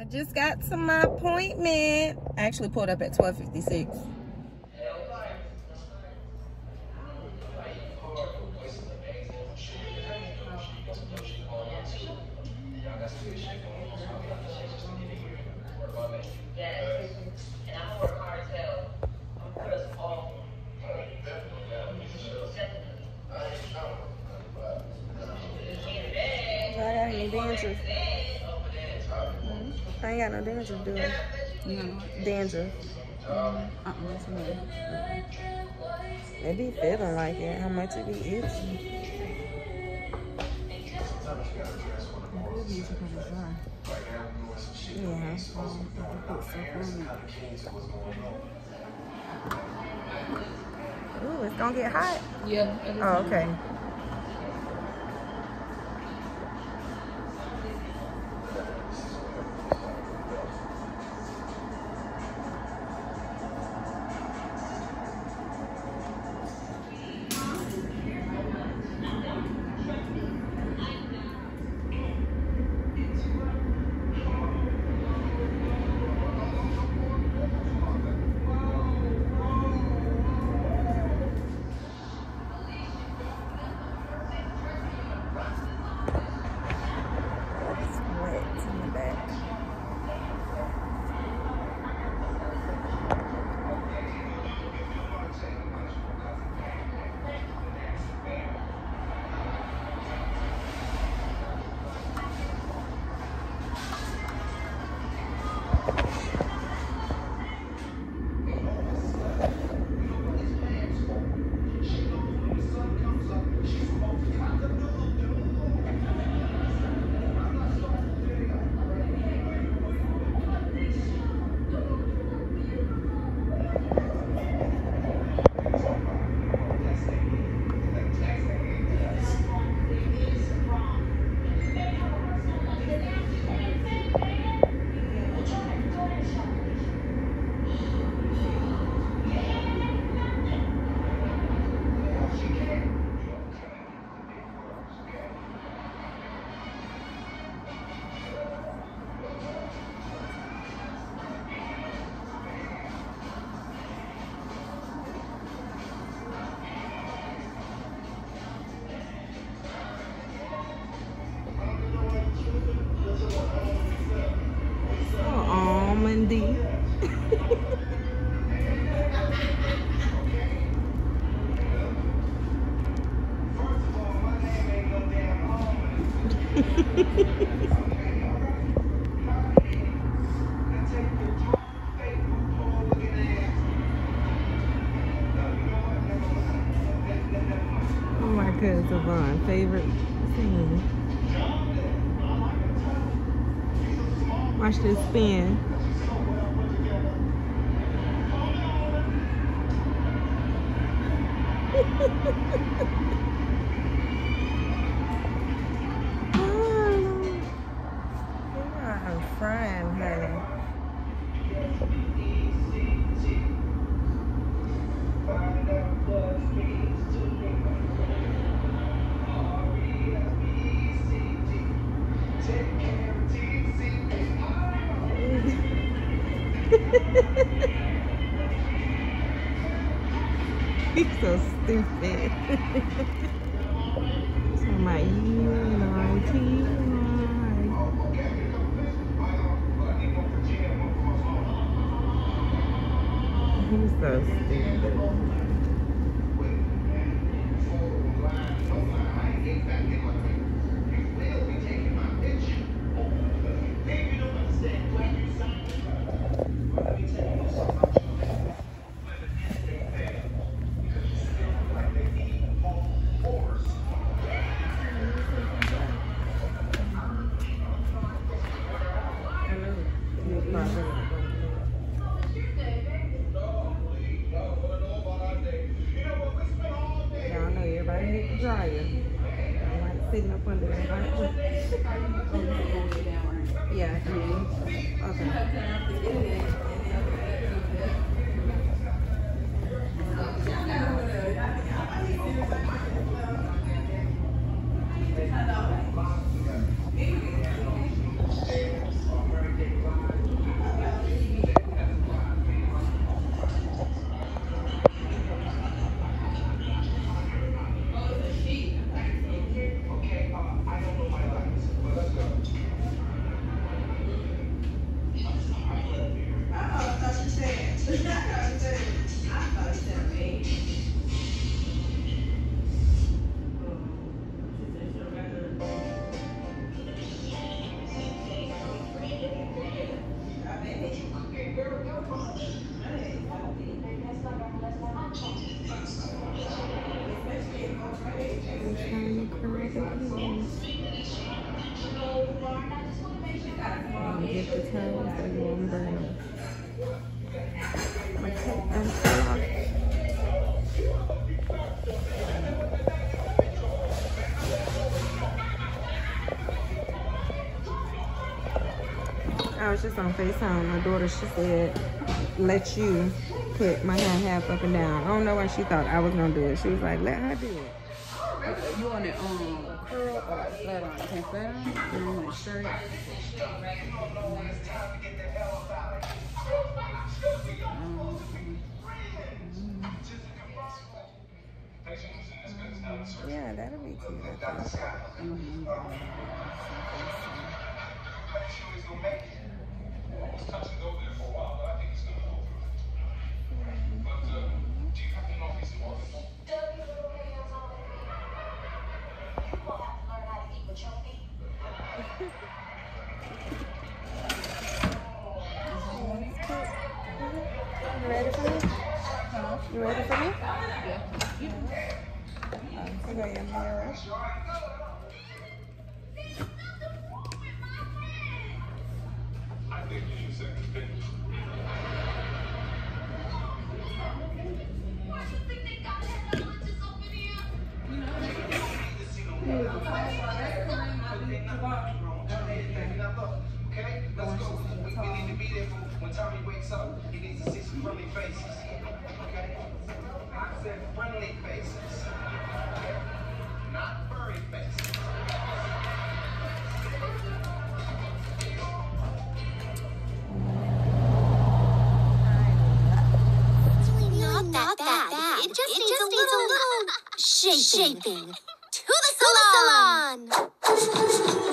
I just got to my appointment. I actually pulled up at 12:56. Dandruff. I ain't got no dandruff, do I? You got what? Dandruff. It be feeling like it. How much it be itchy? It could be because it's dry. Yeah. Put stuff on it. Ooh, it's gonna get hot. Yeah. Oh, okay. Savon, favorite scene. Watch this spin. I'm frying, honey. He's so stupid. So my he's so stupid. Get the towels so you won't burn them. Okay, and pull off. I was just on FaceTime. My daughter, she said, let you put my hand half up and down. I don't know why she thought I was gonna do it. She was like, let her do it. You want it curl or flat on? You can flat on? You want it straight? Yeah, that'll be cute. You ready for me? You ready for me? Yeah. I got your mirror. Okay, let's go. We need to be there for when Tommy wakes up. He needs to see some friendly faces. Okay? I said friendly faces. Okay? Not furry faces. Not that bad. It just needs a little shaping. To the salon!